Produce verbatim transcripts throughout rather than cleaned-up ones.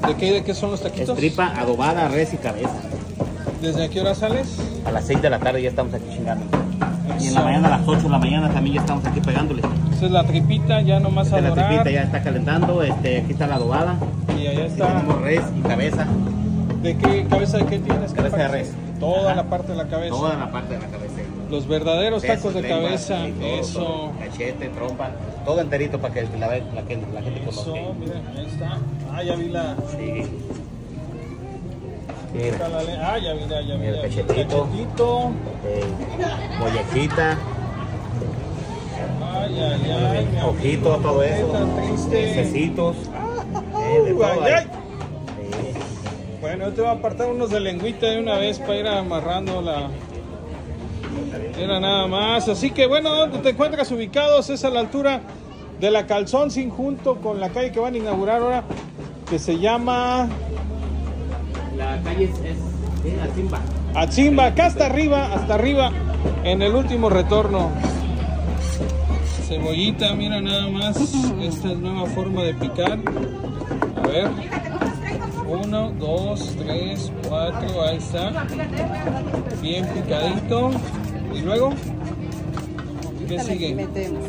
¿De qué, de qué son los taquitos? Es tripa adobada, res y cabeza. ¿Desde a qué hora sales? A las seis de la tarde ya estamos aquí chingando. Y en la mañana a las ocho de la mañana también ya estamos aquí pegándole. Esa es la tripita, ya nomás Esta a es la dorar. tripita ya está calentando, este, aquí está la adobada. Y allá Aquí está. tenemos res y cabeza. ¿De qué cabeza de qué tienes? Cabeza de ¿Qué res. Toda Ajá. la parte de la cabeza. Toda la parte de la cabeza. Los verdaderos Besos, tacos de lengua, cabeza. sí, todo, Eso. todo. Cachete, trompa, todo enterito para que la, la, la, la gente Eso, conozca. mira, ahí está. Ah, ya vi la. Sí. Está Mira, la le- ah, ya vi, ya, ya vi. Mira, ya vi. cachetito. Cachetito. eh, mollejita, Ay, ay, ay. mi ojito, amigo, todo ¿por qué eso. tan triste? Cecitos. eh, de Uh, todo ay, ahí. ay. Sí. Bueno, yo te voy a apartar unos de lengüita de una vez para ir amarrando la. Era nada más. Así que bueno, ¿dónde te encuentras ubicados? Es a la altura de la Calzón Sin junto con la calle que van a inaugurar ahora, que se llama La calle es, es, es Atzimba. Atzimba. Acá hasta arriba, hasta arriba, en el último retorno. Cebollita, mira nada más. Esta es nueva forma de picar. A ver. Uno, dos, tres, cuatro, ahí está. Bien picadito. Y luego, ¿qué sigue?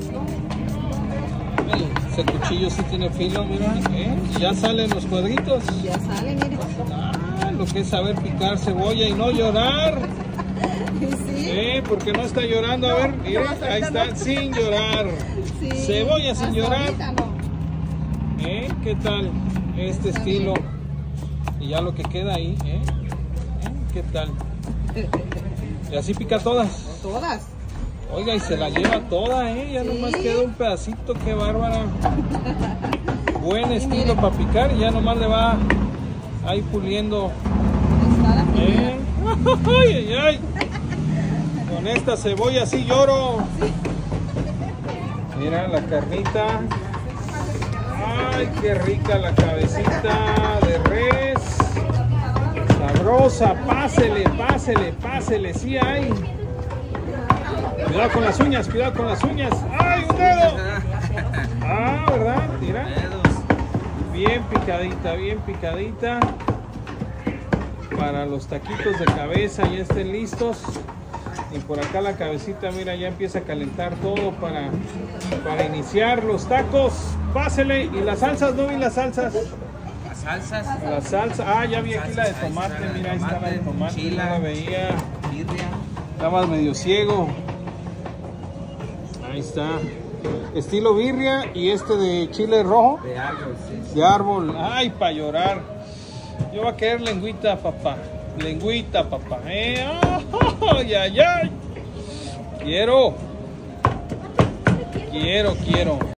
Ay, ese cuchillo sí tiene filo, mira. ¿eh? Ya salen los cuadritos. Ya sale, mire. Ah, lo que es saber picar cebolla y no llorar. Sí. ¿Eh? Porque no está llorando. A ver, mira, ahí está, sin llorar. Sí. Cebolla sin Hasta llorar. ahorita no. ¿Eh? ¿Qué tal este estilo? Y ya lo que queda ahí, ¿eh? ¿Eh? ¿Qué tal? Y así pica todas. Todas. Oiga, y se la lleva toda, ¿eh? Ya Sí. nomás queda un pedacito, qué bárbara. Buen estilo para picar y ya nomás le va ahí puliendo. Está la primera. ¿Eh? ¡Ay, ay, ay! Con esta cebolla sí lloro. Mira la carnita. ¡Ay, qué rica la cabecita de res! Sabrosa, pásele, pásele, pásele, sí hay. Cuidado con las uñas, cuidado con las uñas. ¡Ay, un dedo! Ah, ¿verdad? Mira. Bien picadita, bien picadita. Para los taquitos de cabeza ya estén listos. Y por acá la cabecita, mira, ya empieza a calentar todo para, para iniciar los tacos. Pásele. Y las salsas, ¿no vi las salsas? Las salsas. La salsa. Ah, ya vi aquí la de tomate. Mira, ahí está la de tomate. No la veía. Birria. Estaba medio ciego. Ahí está. Estilo birria y este de chile rojo. De árbol, sí. De árbol. Ay, para llorar. Yo voy a querer lengüita, papá. Lengüita, papá. ¿Eh? Ay, ay, ay. Quiero. Quiero, quiero.